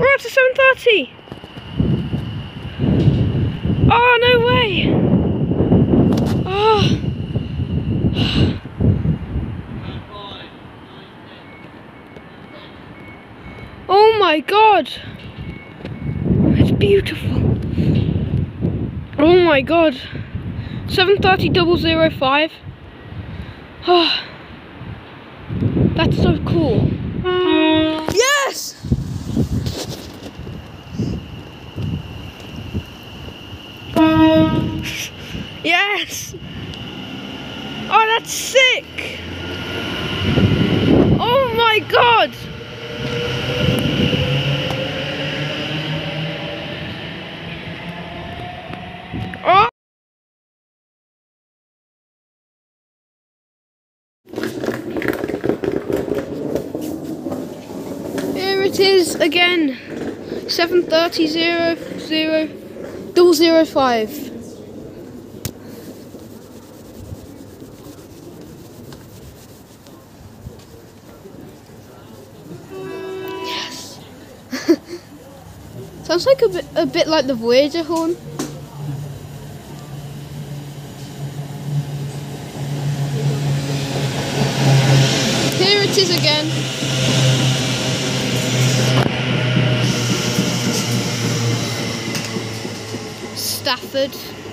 We're up to 7:30. Oh, no way. Oh. Oh my God. It's beautiful. Oh my God. 7:30.005. Oh. That's so cool. Yes! Yes! Oh, that's sick! Oh my God! Oh! Here it is again. 7:30.005. Yes. Sounds like a bit like the Voyager horn. Here it is again. Stafford.